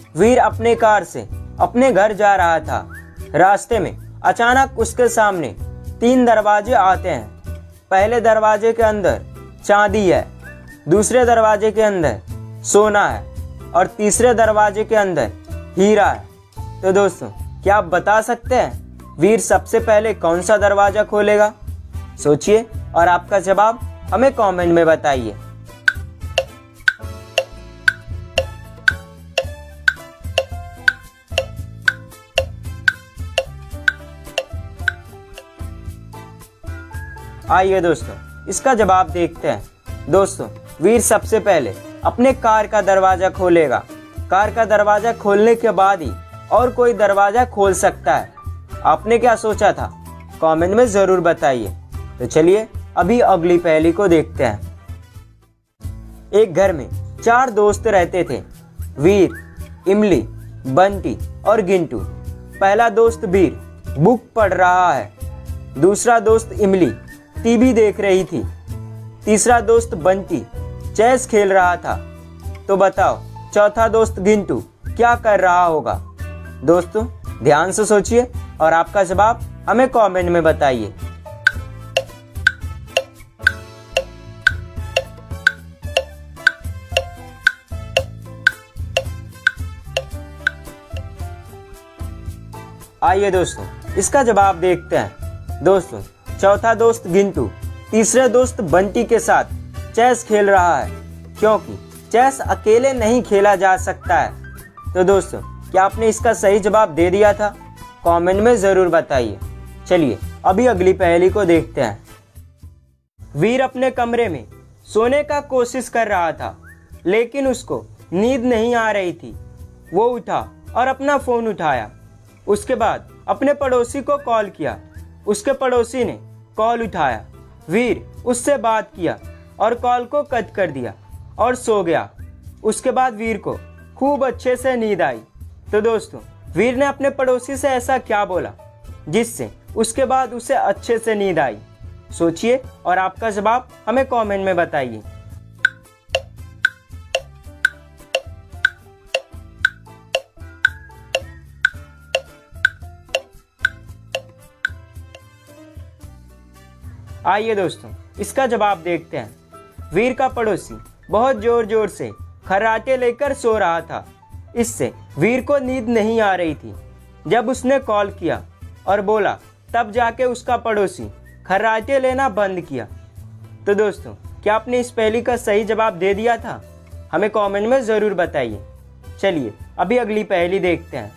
वीर अपने कार से अपने घर जा रहा था। रास्ते में अचानक उसके सामने 3 दरवाजे आते हैं। पहले दरवाजे के अंदर चांदी है, दूसरे दरवाजे के अंदर सोना है और तीसरे दरवाजे के अंदर हीरा है। तो दोस्तों, क्या आप बता सकते हैं वीर सबसे पहले कौन सा दरवाजा खोलेगा? सोचिए और आपका जवाब हमें कमेंट में बताइए। आइए दोस्तों, इसका जवाब देखते हैं। दोस्तों, वीर सबसे पहले अपने कार का दरवाजा खोलेगा। कार का दरवाजा खोलने के बाद ही और कोई दरवाजा खोल सकता है। आपने क्या सोचा था? कमेंट में जरूर बताइए। तो चलिए अभी अगली पहेली को देखते हैं। एक घर में 4 दोस्त रहते थे, वीर, इमली, बंटी और गिंटू। पहला दोस्त वीर बुक पढ़ रहा है, दूसरा दोस्त इमली टीवी देख रही थी, तीसरा दोस्त बंटी चेस खेल रहा था। तो बताओ चौथा दोस्त गिंटू क्या कर रहा होगा? दोस्तों, ध्यान से सोचिए और आपका जवाब हमें कमेंट में बताइए। आइए दोस्तों, इसका जवाब देखते हैं। दोस्तों, चौथा दोस्त गिंटू तीसरे दोस्त बंटी के साथ चेस खेल रहा है, क्योंकि चेस अकेले नहीं खेला जा सकता है। तो दोस्तों, क्या आपने इसका सही जवाब दे दिया था? कमेंट में जरूर बताइए। चलिए अभी अगली पहेली को देखते हैं। वीर अपने कमरे में सोने का कोशिश कर रहा था, लेकिन उसको नींद नहीं आ रही थी। वो उठा और अपना फोन उठाया। उसके बाद अपने पड़ोसी को कॉल किया। उसके पड़ोसी ने कॉल उठाया। वीर उससे बात किया और कॉल को कट कर दिया और सो गया। उसके बाद वीर को खूब अच्छे से नींद आई। तो दोस्तों, वीर ने अपने पड़ोसी से ऐसा क्या बोला जिससे उसके बाद उसे अच्छे से नींद आई? सोचिए और आपका जवाब हमें कमेंट में बताइए। आइए दोस्तों, इसका जवाब देखते हैं। वीर का पड़ोसी बहुत जोर जोर से खर्राटे लेकर सो रहा था। इससे वीर को नींद नहीं आ रही थी। जब उसने कॉल किया और बोला, तब जाके उसका पड़ोसी खर्राटे लेना बंद किया। तो दोस्तों, क्या आपने इस पहेली का सही जवाब दे दिया था? हमें कमेंट में ज़रूर बताइए। चलिए अभी अगली पहेली देखते हैं।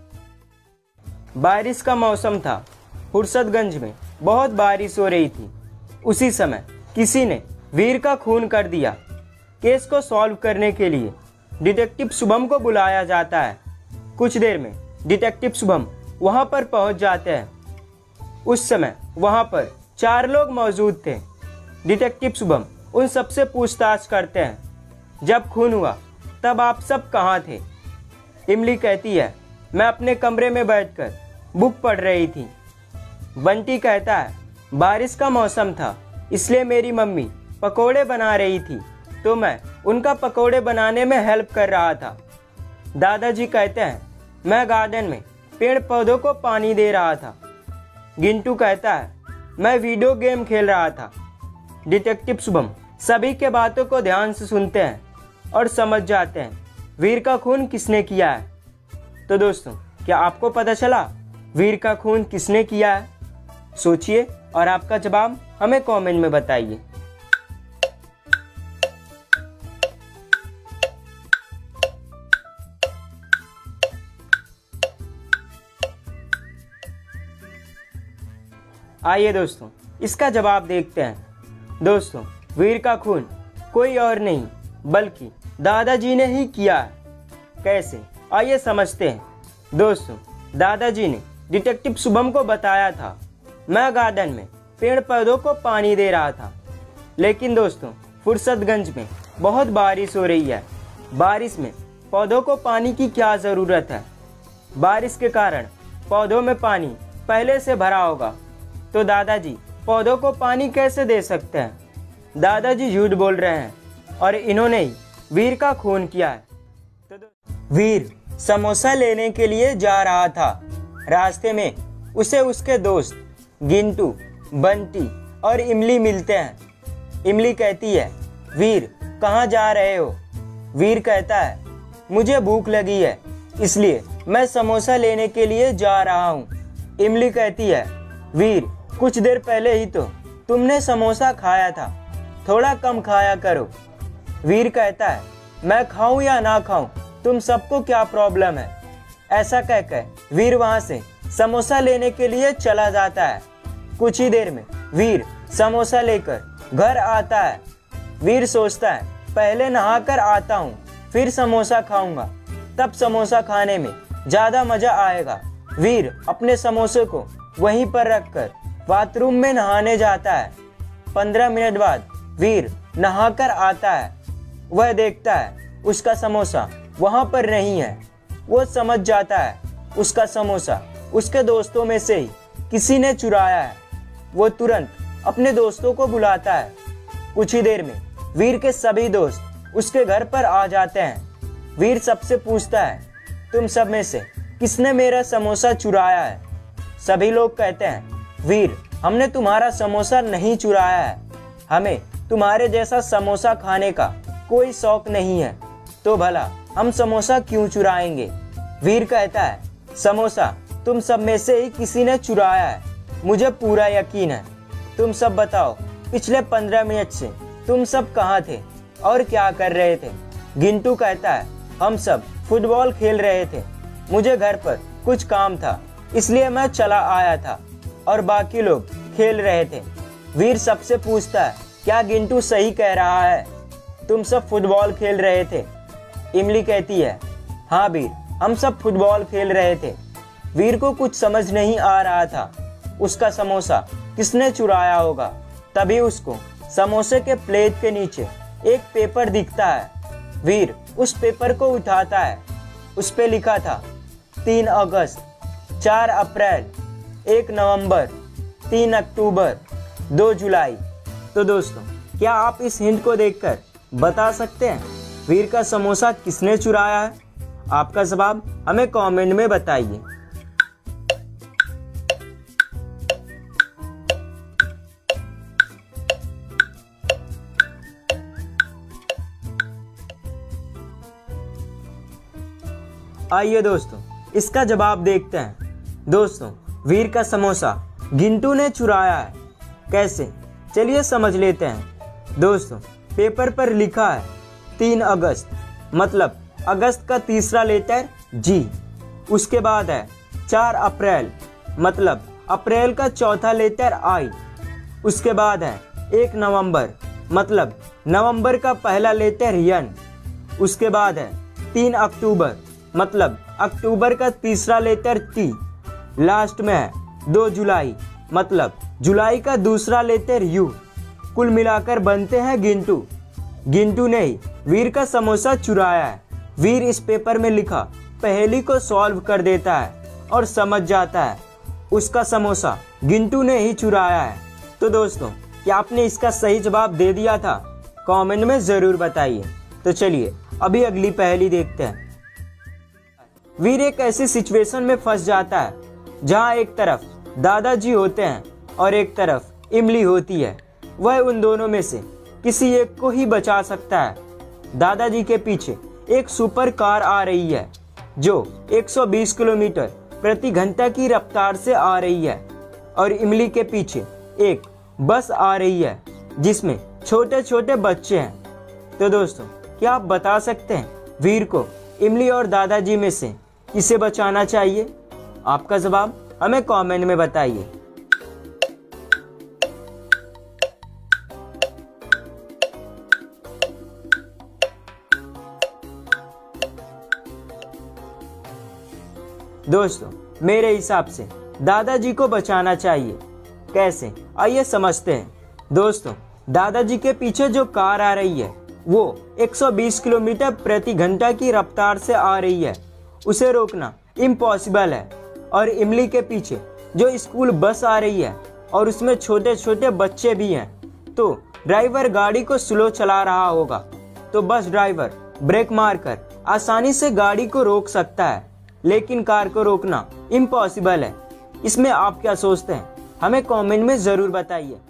बारिश का मौसम था। फुर्सतगंज में बहुत बारिश हो रही थी। उसी समय किसी ने वीर का खून कर दिया। केस को सॉल्व करने के लिए डिटेक्टिव शुभम को बुलाया जाता है। कुछ देर में डिटेक्टिव शुभम वहां पर पहुंच जाते हैं। उस समय वहां पर 4 लोग मौजूद थे। डिटेक्टिव शुभम उन सबसे पूछताछ करते हैं, जब खून हुआ तब आप सब कहाँ थे? इमली कहती है, मैं अपने कमरे में बैठकर बुक पढ़ रही थी। बंटी कहता है, बारिश का मौसम था, इसलिए मेरी मम्मी पकोड़े बना रही थी, तो मैं उनका पकोड़े बनाने में हेल्प कर रहा था। दादाजी कहते हैं, मैं गार्डन में पेड़ पौधों को पानी दे रहा था। गिंटू कहता है, मैं वीडियो गेम खेल रहा था। डिटेक्टिव शुभम सभी के बातों को ध्यान से सुनते हैं और समझ जाते हैं वीर का खून किसने किया है। तो दोस्तों, क्या आपको पता चला वीर का खून किसने किया है? सोचिए और आपका जवाब हमें कमेंट में बताइए। आइए दोस्तों, इसका जवाब देखते हैं। दोस्तों, वीर का खून कोई और नहीं बल्कि दादाजी ने ही किया है। कैसे? आइए समझते हैं। दोस्तों, दादाजी ने डिटेक्टिव शुभम को बताया था, मैं गार्डन में पेड़ पौधों को पानी दे रहा था। लेकिन दोस्तों, फुर्सतगंज में बहुत बारिश हो रही है। बारिश में पौधों को पानी की क्या ज़रूरत है? बारिश के कारण पौधों में पानी पहले से भरा होगा, तो दादाजी पौधों को पानी कैसे दे सकते हैं? दादाजी झूठ बोल रहे हैं और इन्होंने ही वीर का खून किया है। वीर समोसा लेने के लिए जा रहा था। रास्ते में उसे उसके दोस्त गिंटू, बंटी और इमली मिलते हैं। इमली कहती है, वीर कहाँ जा रहे हो? वीर कहता है, मुझे भूख लगी है इसलिए मैं समोसा लेने के लिए जा रहा हूँ। इमली कहती है, वीर कुछ देर पहले ही तो तुमने समोसा खाया था, थोड़ा कम खाया करो। वीर कहता है, मैं खाऊं या ना खाऊं तुम सबको क्या प्रॉब्लम है? ऐसा कहकर वीर वहां से समोसा लेने के लिए चला जाता है। कुछ ही देर में वीर समोसा लेकर घर आता है। वीर सोचता है, पहले नहाकर आता हूँ फिर समोसा खाऊंगा, तब समोसा खाने में ज्यादा मजा आएगा। वीर अपने समोसे को वहीं पर रखकर बाथरूम में नहाने जाता है। 15 मिनट बाद वीर नहाकर आता है। वह देखता है उसका समोसा वहां पर नहीं है। वो समझ जाता है उसका समोसा उसके दोस्तों में से ही किसी ने चुराया है। वो तुरंत अपने दोस्तों को बुलाता है। कुछ ही देर में वीर के सभी दोस्त उसके घर पर आ जाते हैं। वीर सबसे पूछता है, तुम सब में से किसने मेरा समोसा चुराया है? सभी लोग कहते हैं, वीर हमने तुम्हारा समोसा नहीं चुराया है, हमें तुम्हारे जैसा समोसा खाने का कोई शौक नहीं है, तो भला हम समोसा क्यों चुराएंगे? वीर कहता है, समोसा तुम सब में से ही किसी ने चुराया है, मुझे पूरा यकीन है। तुम सब बताओ, पिछले 15 मिनट से तुम सब कहाँ थे और क्या कर रहे थे? गिंटू कहता है, हम सब फुटबॉल खेल रहे थे, मुझे घर पर कुछ काम था इसलिए मैं चला आया था और बाकी लोग खेल रहे थे। वीर सबसे पूछता है, क्या गिंटू सही कह रहा है? तुम सब फुटबॉल खेल रहे थे? इमली कहती है, हाँ वीर हम सब फुटबॉल खेल रहे थे। वीर को कुछ समझ नहीं आ रहा था उसका समोसा किसने चुराया होगा। तभी उसको समोसे के प्लेट के नीचे एक पेपर दिखता है। वीर उस पेपर को उठाता है। उस पे लिखा था 3 अगस्त, 4 अप्रैल, 1 नवंबर, 3 अक्टूबर, 2 जुलाई। तो दोस्तों, क्या आप इस हिंट को देखकर बता सकते हैं वीर का समोसा किसने चुराया है? आपका जवाब हमें कमेंट में बताइए। आइए दोस्तों, इसका जवाब देखते हैं। दोस्तों, वीर का समोसा गिंटू ने चुराया है। कैसे? चलिए समझ लेते हैं। दोस्तों, पेपर पर लिखा है 3 अगस्त, मतलब अगस्त का तीसरा लेटर जी। उसके बाद है 4 अप्रैल, मतलब अप्रैल का चौथा लेटर आई। उसके बाद है 1 नवंबर, मतलब नवंबर का पहला लेटर यन। उसके बाद है 3 अक्टूबर, मतलब अक्टूबर का तीसरा लेटर टी। लास्ट में है 2 जुलाई, मतलब जुलाई का दूसरा लेटर यू। कुल मिलाकर बनते हैं गिंटू। गिंटू ने ही वीर का समोसा चुराया है। वीर इस पेपर में लिखा पहेली को सॉल्व कर देता है और समझ जाता है उसका समोसा गिंटू ने ही चुराया है। तो दोस्तों, क्या आपने इसका सही जवाब दे दिया था? कमेंट में जरूर बताइए। तो चलिए अभी अगली पहेली देखते हैं। वीर एक ऐसी सिचुएशन में फंस जाता है जहां एक तरफ दादाजी होते हैं और एक तरफ इमली होती है। वह उन दोनों में से किसी एक को ही बचा सकता है। दादाजी के पीछे एक सुपर कार आ रही है जो 120 किलोमीटर प्रति घंटा की रफ्तार से आ रही है और इमली के पीछे एक बस आ रही है जिसमें छोटे छोटे बच्चे हैं। तो दोस्तों, क्या आप बता सकते हैं वीर को इमली और दादाजी में से किसे बचाना चाहिए? आपका जवाब हमें कमेंट में बताइए। दोस्तों, मेरे हिसाब से दादाजी को बचाना चाहिए। कैसे? आइए समझते हैं। दोस्तों, दादाजी के पीछे जो कार आ रही है वो 120 किलोमीटर प्रति घंटा की रफ्तार से आ रही है, उसे रोकना इम्पॉसिबल है। और इमली के पीछे जो स्कूल बस आ रही है और उसमें छोटे छोटे बच्चे भी हैं, तो ड्राइवर गाड़ी को स्लो चला रहा होगा, तो बस ड्राइवर ब्रेक मारकर आसानी से गाड़ी को रोक सकता है, लेकिन कार को रोकना इम्पॉसिबल है। इसमें आप क्या सोचते हैं? हमें कमेंट में ज़रूर बताइए।